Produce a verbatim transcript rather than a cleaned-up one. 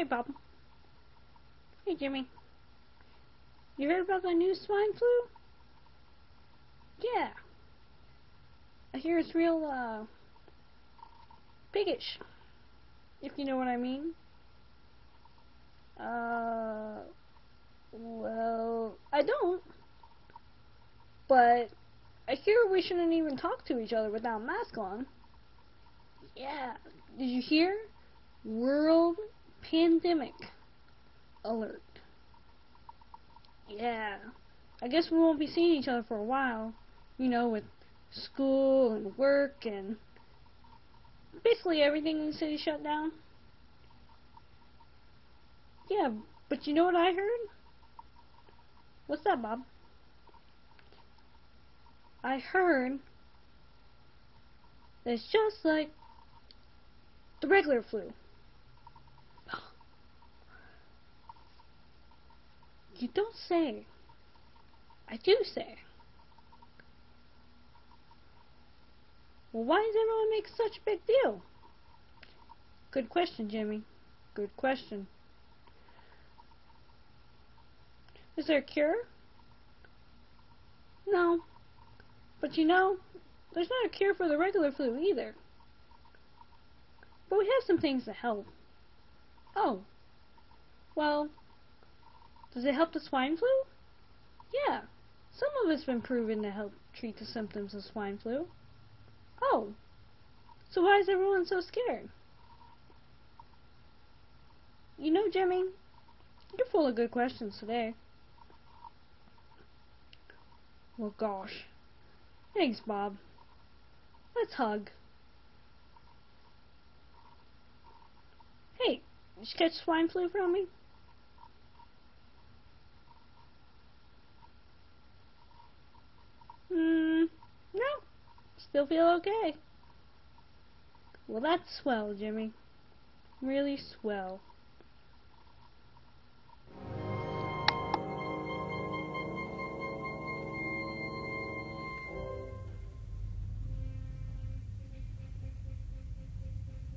Bob. Hey, Jimmy. You heard about the new swine flu? Yeah. I hear it's real, uh, biggish, if you know what I mean. Uh, well, I don't. But I hear we shouldn't even talk to each other without masks on. Yeah. Did you hear? World pandemic alert. Yeah. I guess we won't be seeing each other for a while. You know, with school and work and basically everything in the city shut down. Yeah, but you know what I heard? What's that, Bob? I heard that it's just like the regular flu. You don't say. I do say. Well, why does everyone make such a big deal? Good question, Jimmy. Good question. Is there a cure? No. But you know, there's not a cure for the regular flu either. But we have some things that help. Oh. Well, does it help the swine flu? Yeah. Some of it's been proven to help treat the symptoms of swine flu. Oh. So why is everyone so scared? You know, Jimmy, you're full of good questions today. Well, gosh. Thanks, Bob. Let's hug. Hey, did you catch swine flu from me? Hmm, no. Still feel okay. Well, that's swell, Jimmy. Really swell.